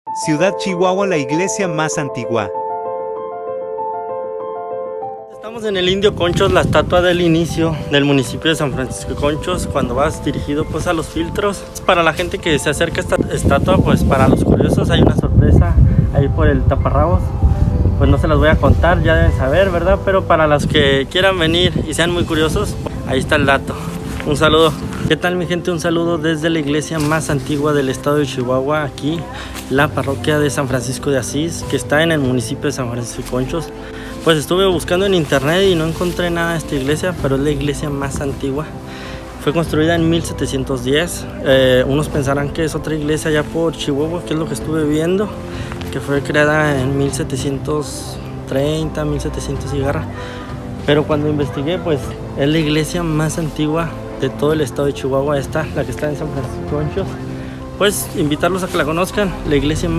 Ciudad Chihuahua, la iglesia más antigua. Estamos en el Indio Conchos, la estatua del inicio del municipio de San Francisco de Conchos. Cuando vas dirigido pues a los filtros, para la gente que se acerca a esta estatua, pues para los curiosos hay una sorpresa ahí por el taparrabos. Pues no se las voy a contar, ya deben saber, ¿verdad? Pero para los que quieran venir y sean muy curiosos, ahí está el dato. Un saludo. ¿Qué tal, mi gente? Un saludo desde la iglesia más antigua del estado de Chihuahua, aquí la parroquia de San Francisco de Asís, que está en el municipio de San Francisco de Conchos. Pues estuve buscando en internet y no encontré nada de esta iglesia, pero es la iglesia más antigua. Fue construida en 1710. Unos pensarán que es otra iglesia allá por Chihuahua, que es lo que estuve viendo, que fue creada en 1730, 1700 y garra. Pero cuando investigué, pues es la iglesia más antigua de todo el estado de Chihuahua, esta, la que está en San Francisco de Conchos. Pues invitarlos a que la conozcan, la iglesia más